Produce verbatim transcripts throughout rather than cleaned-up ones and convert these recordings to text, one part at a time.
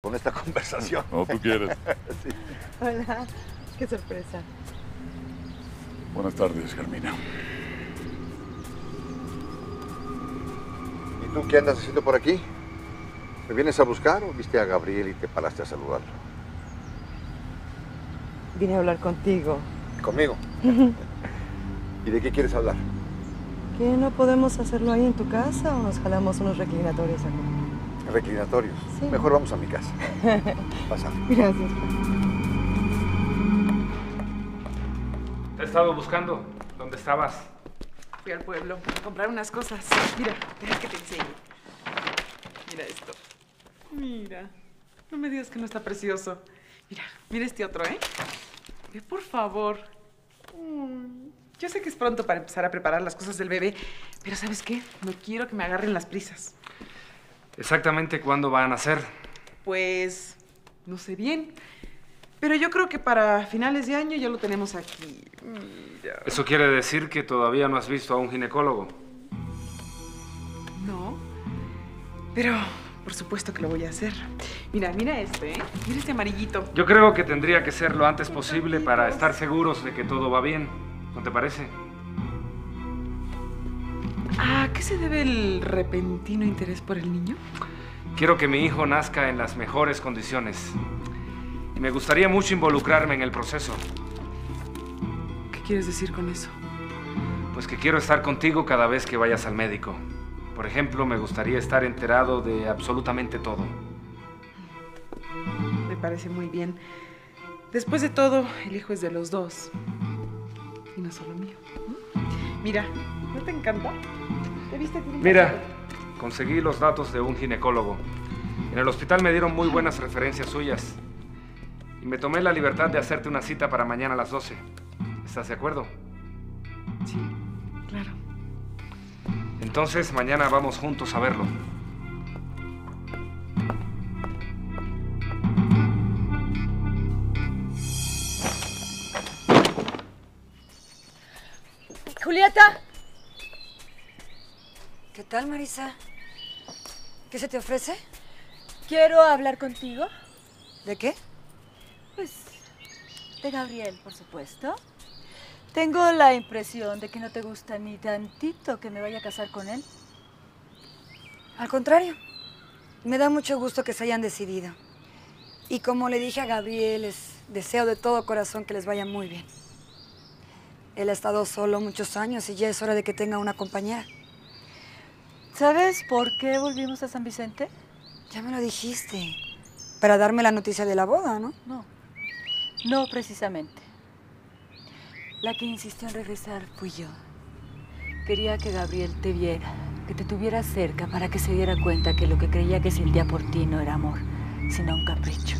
con esta conversación. No, tú quieres. Sí. Hola, qué sorpresa. Buenas tardes, Carmina. ¿Y tú qué andas haciendo por aquí? ¿Me vienes a buscar o viste a Gabriel y te paraste a saludarlo? Vine a hablar contigo. ¿Conmigo? ¿Y de qué quieres hablar? ¿Qué no podemos hacerlo ahí en tu casa o nos jalamos unos reclinatorios acá? Reclinatorios. Sí. Mejor vamos a mi casa. Pasa. Gracias. Te he estado buscando. ¿Dónde estabas? Fui al pueblo a comprar unas cosas. Mira, deja que te enseñe. Mira esto. Mira. No me digas que no está precioso. Mira, mira este otro, ¿eh? Ve, por favor. Mm, Yo sé que es pronto para empezar a preparar las cosas del bebé, pero ¿sabes qué? No quiero que me agarren las prisas. ¿Exactamente cuándo van a nacer? Pues, no sé bien. Pero yo creo que para finales de año ya lo tenemos aquí. Mira. Eso quiere decir que todavía no has visto a un ginecólogo. No. Pero, por supuesto que lo voy a hacer. Mira, mira este, ¿eh? Mira este amarillito. Yo creo que tendría que ser lo antes posible para estar seguros de que todo va bien. ¿No te parece? ¿A qué se debe el repentino interés por el niño? Quiero que mi hijo nazca en las mejores condiciones. Y me gustaría mucho involucrarme en el proceso. ¿Qué quieres decir con eso? Pues que quiero estar contigo cada vez que vayas al médico. Por ejemplo, me gustaría estar enterado de absolutamente todo. Me parece muy bien. Después de todo, el hijo es de los dos. Y no solo mío. Mira, ¿no te encanta? ¿Te viste? Mira, conseguí los datos de un ginecólogo. En el hospital me dieron muy buenas referencias suyas. Y me tomé la libertad de hacerte una cita para mañana a las doce. ¿Estás de acuerdo? Sí, claro. Entonces, mañana vamos juntos a verlo. Julieta. ¿Qué tal, Marisa? ¿Qué se te ofrece? Quiero hablar contigo. ¿De qué? Pues, de Gabriel, por supuesto. Tengo la impresión de que no te gusta ni tantito que me vaya a casar con él. Al contrario, me da mucho gusto que se hayan decidido. Y como le dije a Gabriel, les deseo de todo corazón que les vaya muy bien. Él ha estado solo muchos años y ya es hora de que tenga una compañera. ¿Sabes por qué volvimos a San Vicente? Ya me lo dijiste. Para darme la noticia de la boda, ¿no? No, no precisamente. La que insistió en regresar fui yo. Quería que Gabriel te viera, que te tuviera cerca para que se diera cuenta que lo que creía que sentía por ti no era amor, sino un capricho.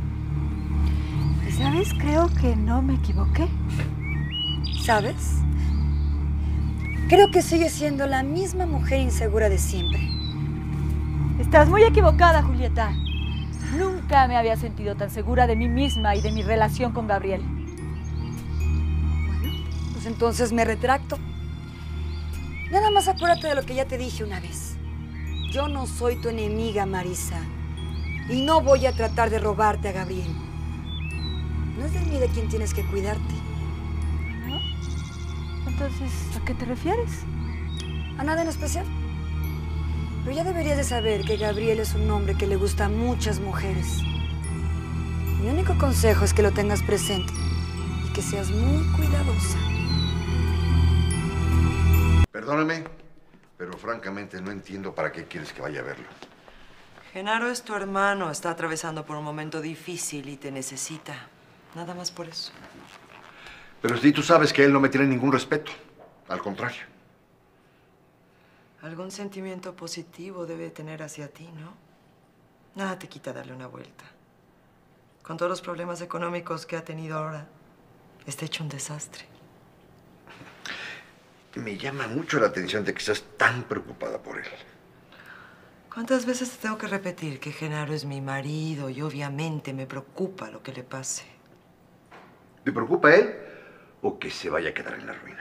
¿Y sabes? Creo que no me equivoqué. ¿Sabes? Creo que sigue siendo la misma mujer insegura de siempre. Estás muy equivocada, Julieta. Nunca me había sentido tan segura de mí misma y de mi relación con Gabriel. Bueno, pues entonces me retracto. Nada más acuérdate de lo que ya te dije una vez. Yo no soy tu enemiga, Marisa. Y no voy a tratar de robarte a Gabriel. No es de mí de quien tienes que cuidarte. ¿No? Entonces, ¿a qué te refieres? A nada en especial. Pero ya deberías de saber que Gabriel es un hombre que le gusta a muchas mujeres. Mi único consejo es que lo tengas presente y que seas muy cuidadosa. Perdóname, pero francamente no entiendo para qué quieres que vaya a verlo. Genaro es tu hermano, está atravesando por un momento difícil y te necesita. Nada más por eso. Pero sí, tú sabes que él no me tiene ningún respeto. Al contrario. Algún sentimiento positivo debe tener hacia ti, ¿no? Nada te quita darle una vuelta. Con todos los problemas económicos que ha tenido ahora, está hecho un desastre. Me llama mucho la atención de que estás tan preocupada por él. ¿Cuántas veces te tengo que repetir que Genaro es mi marido y obviamente me preocupa lo que le pase? ¿Te preocupa él o que se vaya a quedar en la ruina?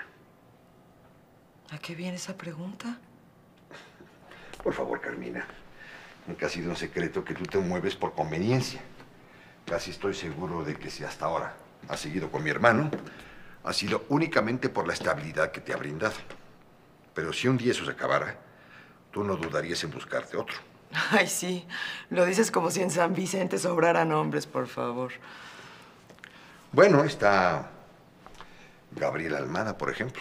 ¿A qué viene esa pregunta? Por favor, Carmina. Nunca ha sido un secreto que tú te mueves por conveniencia. Casi estoy seguro de que si hasta ahora has seguido con mi hermano, ha sido únicamente por la estabilidad que te ha brindado. Pero si un día eso se acabara, tú no dudarías en buscarte otro. Ay, sí. Lo dices como si en San Vicente sobraran hombres, por favor. Bueno, está Gabriel Almada, por ejemplo.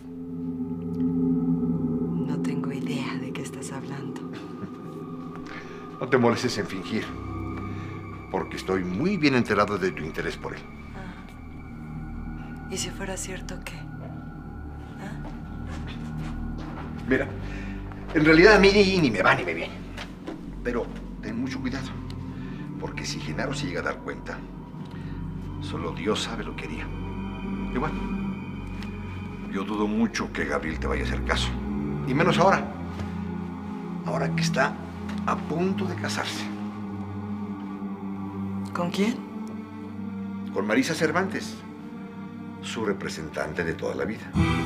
No tengo idea de qué estás hablando. No te molestes en fingir, porque estoy muy bien enterado de tu interés por él. Ah. ¿Y si fuera cierto qué? ¿Ah? Mira, en realidad a mí ni me va ni me viene. Pero ten mucho cuidado, porque si Genaro se llega a dar cuenta, solo Dios sabe lo que haría. Y bueno, yo dudo mucho que Gabriel te vaya a hacer caso. Y menos ahora. Ahora que está a punto de casarse. ¿Con quién? Con Marisa Cervantes, su representante de toda la vida.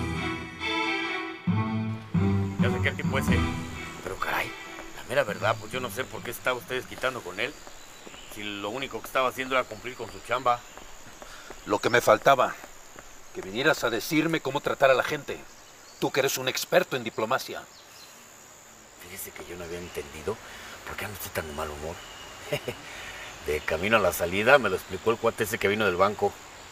Ya sé qué tipo ese, pero caray, la mera verdad, pues yo no sé por qué estaba ustedes quitando con él. Si lo único que estaba haciendo era cumplir con su chamba. Lo que me faltaba, que vinieras a decirme cómo tratar a la gente. Tú que eres un experto en diplomacia. Fíjese que yo no había entendido por qué ando usted tan de mal humor. De camino a la salida me lo explicó el cuate ese que vino del banco.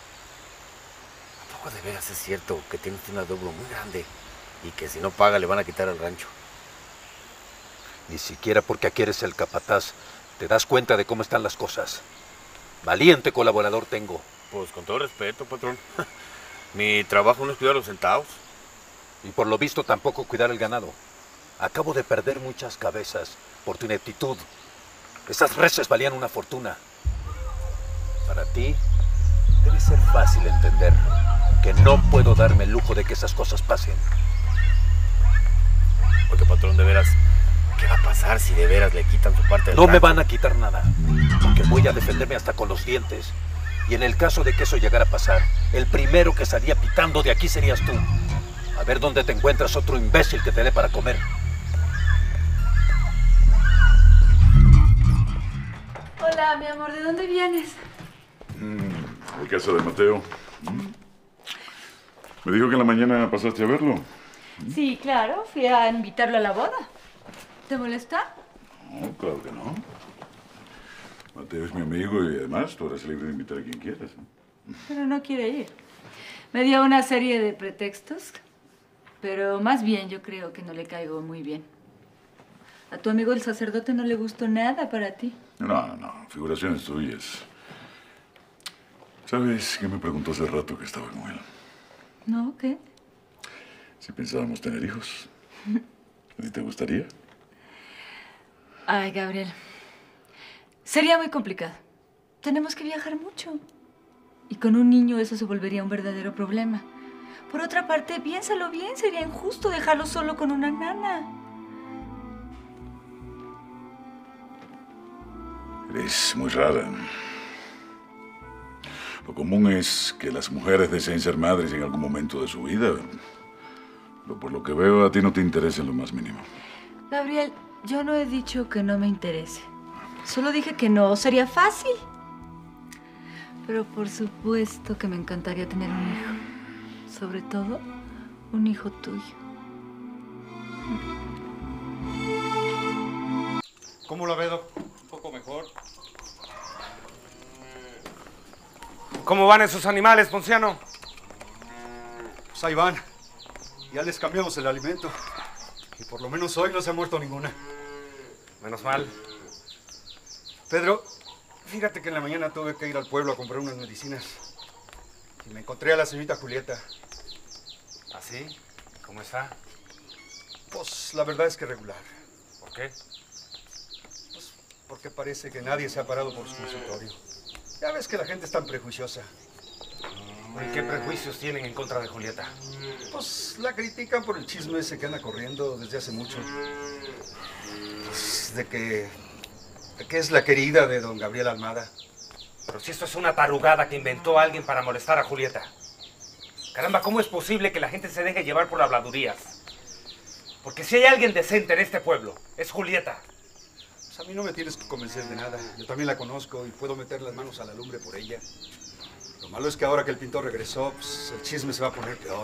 ¿A poco de veras es cierto que tiene usted una deuda muy grande y que si no paga le van a quitar el rancho? Ni siquiera porque aquí eres el capataz te das cuenta de cómo están las cosas. Valiente colaborador tengo. Pues con todo respeto, patrón. Mi trabajo no es cuidar los centavos. Y por lo visto tampoco cuidar el ganado. Acabo de perder muchas cabezas por tu ineptitud. Esas reses valían una fortuna. Para ti debe ser fácil entender que no puedo darme el lujo de que esas cosas pasen. Porque, patrón, de veras, ¿qué va a pasar si de veras le quitan su parte del No rancho? me van a quitar nada, porque voy a defenderme hasta con los dientes. Y en el caso de que eso llegara a pasar, el primero que salía pitando de aquí serías tú. A ver dónde te encuentras otro imbécil que te dé para comer. Hola, mi amor, ¿de dónde vienes? Mm, de casa de Mateo. Mm. Me dijo que en la mañana pasaste a verlo. Sí, claro, fui a invitarlo a la boda. ¿Te molesta? No, claro que no. Mateo es mi amigo y además tú eres libre de invitar a quien quieras. Pero no quiere ir. Me dio una serie de pretextos, pero más bien yo creo que no le caigo muy bien. A tu amigo el sacerdote no le gustó nada para ti. No, no, figuraciones tuyas. ¿Sabes qué me preguntó hace rato que estaba con él? ¿No? ¿Qué? Si pensábamos tener hijos. ¿A ti te gustaría? Ay, Gabriel. Sería muy complicado. Tenemos que viajar mucho. Y con un niño eso se volvería un verdadero problema. Por otra parte, piénsalo bien, sería injusto dejarlo solo con una nana. Eres muy rara. Lo común es que las mujeres deseen ser madres en algún momento de su vida. Pero por lo que veo, a ti no te interesa en lo más mínimo. Gabriel, yo no he dicho que no me interese. Solo dije que no sería fácil. Pero por supuesto que me encantaría tener un hijo. Sobre todo, un hijo tuyo. ¿Cómo la ve, Doc? ¿Un poco mejor? ¿Cómo van esos animales, Ponciano? Pues ahí van. Ya les cambiamos el alimento. Y por lo menos hoy no se ha muerto ninguna. Menos mal. Pedro, fíjate que en la mañana tuve que ir al pueblo a comprar unas medicinas. Y me encontré a la señorita Julieta. ¿Así? ¿Cómo está? Pues la verdad es que regular. ¿Por qué? Pues porque parece que nadie se ha parado por su consultorio. Ya ves que la gente es tan prejuiciosa. ¿Y qué prejuicios tienen en contra de Julieta? Pues la critican por el chisme ese que anda corriendo desde hace mucho. Pues de que... de que es la querida de don Gabriel Almada. Pero si esto es una tarugada que inventó alguien para molestar a Julieta. Caramba, ¿cómo es posible que la gente se deje llevar por habladurías? Porque si hay alguien decente en este pueblo, es Julieta. Pues A mí no me tienes que convencer de nada. Yo también la conozco y puedo meter las manos a la lumbre por ella. Lo malo es que ahora que el pintor regresó, pues, el chisme se va a poner peor.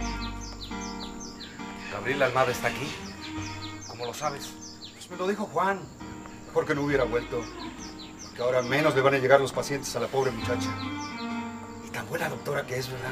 ¿Gabriel Almada está aquí? ¿Cómo lo sabes? Pues me lo dijo Juan. Mejor que no hubiera vuelto. Porque ahora menos le van a llegar los pacientes a la pobre muchacha. Y tan buena doctora que es, ¿verdad?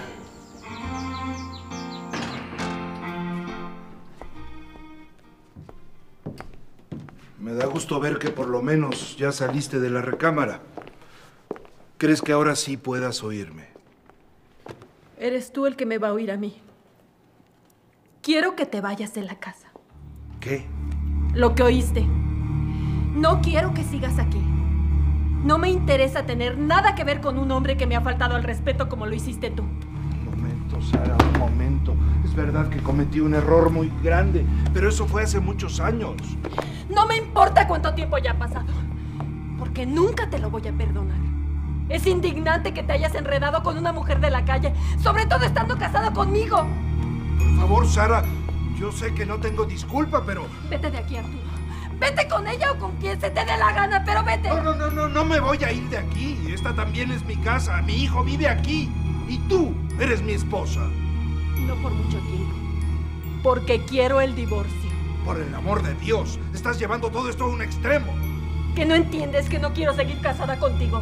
Me da gusto ver que por lo menos ya saliste de la recámara. ¿Crees que ahora sí puedas oírme? Eres tú el que me va a oír a mí. Quiero que te vayas de la casa. ¿Qué? Lo que oíste. No quiero que sigas aquí. No me interesa tener nada que ver con un hombre que me ha faltado al respeto como lo hiciste tú. Un momento, Sara, un momento. Es verdad que cometí un error muy grande, pero eso fue hace muchos años. No me importa cuánto tiempo ya ha pasado, porque nunca te lo voy a perdonar. Es indignante que te hayas enredado con una mujer de la calle, sobre todo estando casada conmigo. Por favor, Sara, yo sé que no tengo disculpa, pero... Vete de aquí, Arturo. Vete con ella o con quien se te dé la gana, pero vete. No, no, no, no, no me voy a ir de aquí. Esta también es mi casa. Mi hijo vive aquí. Y tú eres mi esposa. No por mucho tiempo. Porque quiero el divorcio. Por el amor de Dios, estás llevando todo esto a un extremo. ¿Que no entiendes que no quiero seguir casada contigo?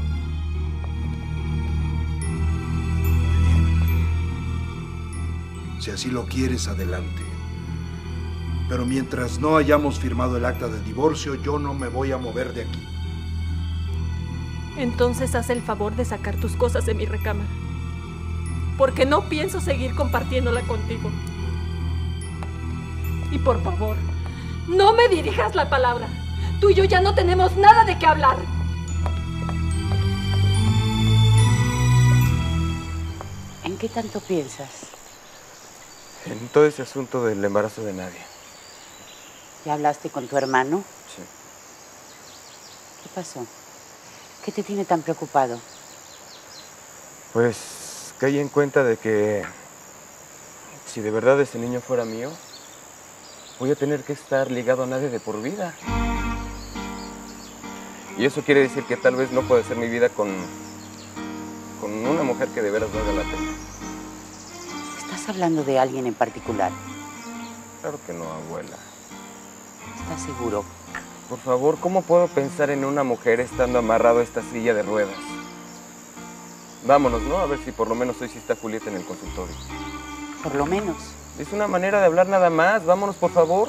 Si así lo quieres, adelante. Pero mientras no hayamos firmado el acta de divorcio, yo no me voy a mover de aquí. Entonces haz el favor de sacar tus cosas de mi recámara. Porque no pienso seguir compartiéndola contigo. Y por favor, no me dirijas la palabra. Tú y yo ya no tenemos nada de qué hablar. ¿En qué tanto piensas? En todo ese asunto del embarazo de Nadia. ¿Ya hablaste con tu hermano? Sí. ¿Qué pasó? ¿Qué te tiene tan preocupado? Pues caí en cuenta de que si de verdad ese niño fuera mío, voy a tener que estar ligado a Nadia de por vida. Y eso quiere decir que tal vez no pueda ser mi vida con, con una mujer que de veras valga la pena. ¿Estás hablando de alguien en particular? Claro que no, abuela. ¿Estás seguro? Por favor, ¿cómo puedo pensar en una mujer estando amarrado a esta silla de ruedas? Vámonos, ¿no? A ver si por lo menos hoy sí está Julieta en el consultorio. Por lo menos. Es una manera de hablar nada más. Vámonos, por favor.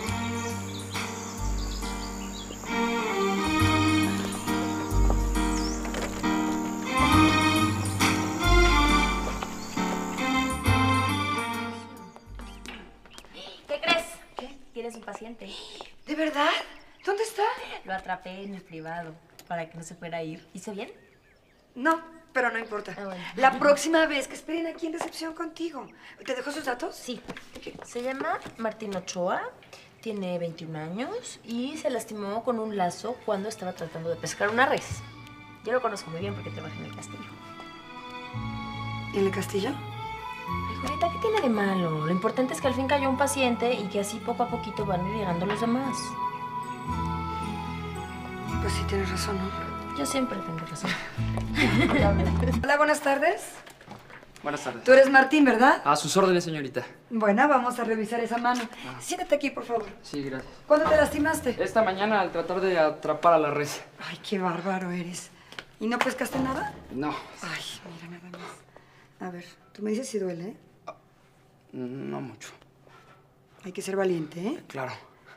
¿Qué crees? ¿Qué? Tienes un paciente. ¿De verdad? ¿Dónde está? Lo atrapé en el privado para que no se fuera a ir. ¿Hizo bien? No, pero no importa. Ah, bueno. La próxima vez que esperen aquí en recepción contigo. ¿Te dejó sus datos? Sí. Se llama Martín Ochoa, tiene veintiún años y se lastimó con un lazo cuando estaba tratando de pescar una res. Yo lo conozco muy bien porque trabaja en el castillo. ¿En el castillo? Ay, Julieta, ¿qué tiene de malo? Lo importante es que al fin cayó un paciente y que así poco a poquito van llegando los demás. Pues sí, tienes razón, ¿no? Yo siempre tengo razón. Hola, buenas tardes. Buenas tardes. Tú eres Martín, ¿verdad? A sus órdenes, señorita. Bueno, vamos a revisar esa mano. Ah. Siéntate aquí, por favor. Sí, gracias. ¿Cuándo te lastimaste? Esta mañana al tratar de atrapar a la res. Ay, qué bárbaro eres. ¿Y no pescaste nada? No. Ay, mira, nada más. A ver, tú me dices si duele, ¿eh? No mucho. Hay que ser valiente, ¿eh? Claro.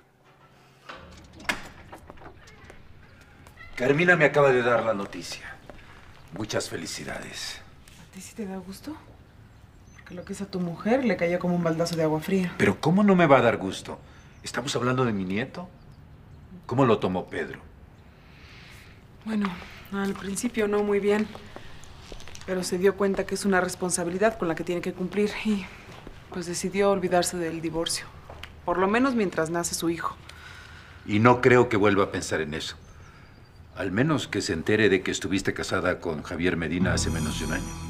Carmina me acaba de dar la noticia. Muchas felicidades. ¿A ti sí te da gusto? Porque lo que es a tu mujer le cayó como un baldazo de agua fría. Pero ¿cómo no me va a dar gusto? ¿Estamos hablando de mi nieto? ¿Cómo lo tomó Pedro? Bueno, al principio no muy bien. Pero se dio cuenta que es una responsabilidad con la que tiene que cumplir y pues decidió olvidarse del divorcio. Por lo menos mientras nace su hijo. Y no creo que vuelva a pensar en eso. Al menos que se entere de que estuviste casada con Javier Medina hace menos de un año.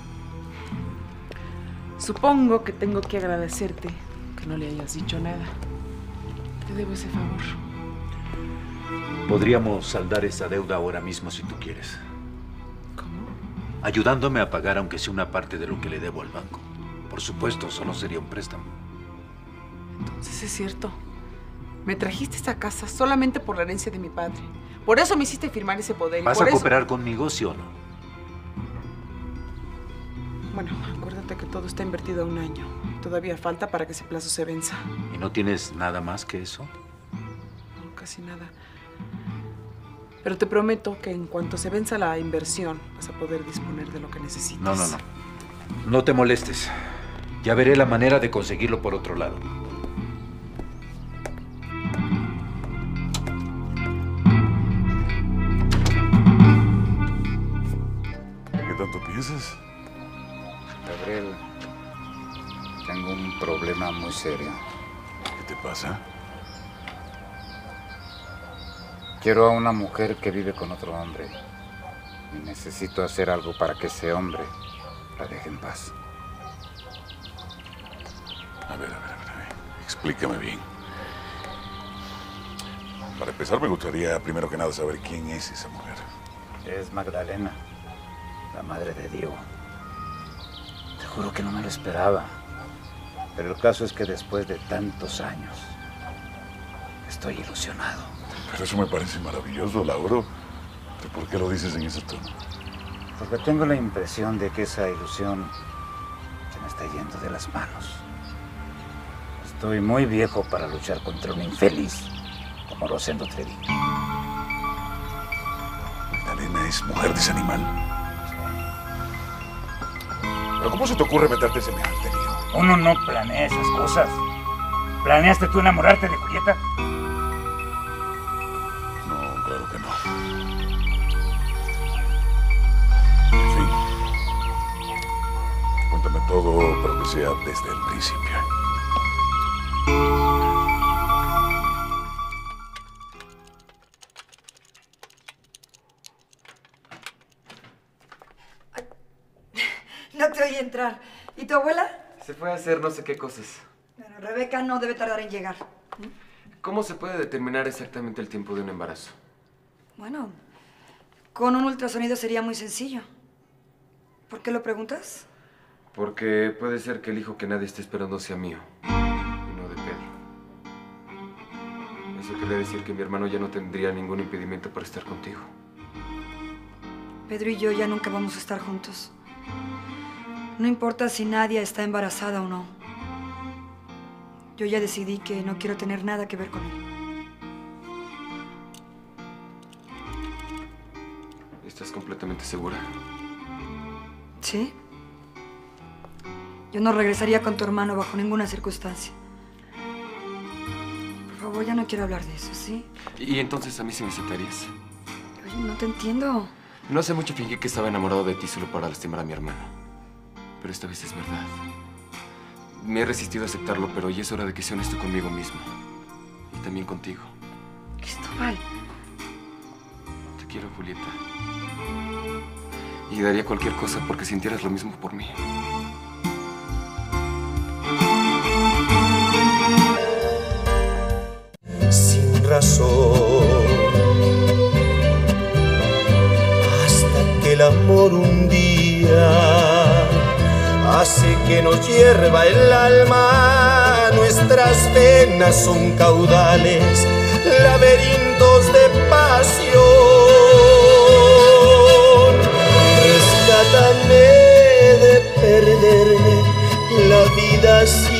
Supongo que tengo que agradecerte que no le hayas dicho nada. Te debo ese favor. Podríamos saldar esa deuda ahora mismo si tú quieres. ¿Cómo? Ayudándome a pagar aunque sea una parte de lo que le debo al banco. Por supuesto, solo sería un préstamo. Entonces es cierto. Me trajiste a esta casa solamente por la herencia de mi padre. Por eso me hiciste firmar ese poder. ¿Vas por a eso... cooperar conmigo, sí o no? Bueno, acuérdate que todo está invertido a un año. Todavía falta para que ese plazo se venza. ¿Y no tienes nada más que eso? No, casi nada. Pero te prometo que en cuanto se venza la inversión, vas a poder disponer de lo que necesites. No, no, no. No te molestes. Ya veré la manera de conseguirlo por otro lado. ¿Qué tanto piensas? Gabriel, tengo un problema muy serio. ¿Qué te pasa? Quiero a una mujer que vive con otro hombre. Y necesito hacer algo para que ese hombre la deje en paz. A ver, a ver, a ver, a ver. Explícame bien. Para empezar, me gustaría primero que nada saber quién es esa mujer. Es Magdalena, la madre de Diego. Te juro que no me lo esperaba. Pero el caso es que después de tantos años, estoy ilusionado. Pero eso me parece maravilloso, Lauro. ¿Por qué lo dices en ese tono? Porque tengo la impresión de que esa ilusión se me está yendo de las manos. Estoy muy viejo para luchar contra un infeliz como Rosendo Treviño. ¿Magdalena es mujer de ese animal? ¿Pero cómo se te ocurre meterte en semejante lío? Uno no planea esas cosas. ¿Planeaste tú enamorarte de Julieta? No, claro que no. En fin. Cuéntame todo, pero que sea desde el principio. No te oí entrar. ¿Y tu abuela? Se fue a hacer no sé qué cosas. Bueno, Rebeca no debe tardar en llegar. ¿Cómo se puede determinar exactamente el tiempo de un embarazo? Bueno, con un ultrasonido sería muy sencillo. ¿Por qué lo preguntas? Porque puede ser que el hijo que nadie esté esperando sea mío y no de Pedro. Eso quiere decir que mi hermano ya no tendría ningún impedimento para estar contigo. Pedro y yo ya nunca vamos a estar juntos. No importa si Nadia está embarazada o no. Yo ya decidí que no quiero tener nada que ver con él. ¿Estás completamente segura? ¿Sí? Yo no regresaría con tu hermano bajo ninguna circunstancia. Por favor, ya no quiero hablar de eso, ¿sí? ¿Y entonces a mí sí me aceptarías? Oye, no te entiendo. No hace mucho fingí que estaba enamorado de ti solo para lastimar a mi hermano. Pero esta vez es verdad. Me he resistido a aceptarlo, pero hoy es hora de que sea honesto conmigo mismo. Y también contigo. Cristóbal. Te quiero, Julieta. Y daría cualquier cosa porque sintieras lo mismo por mí. Sin razón, hasta que el amor un día hace que nos hierva el alma. Nuestras venas son caudales, laberintos de pasión. Rescátame de perderme la vida así.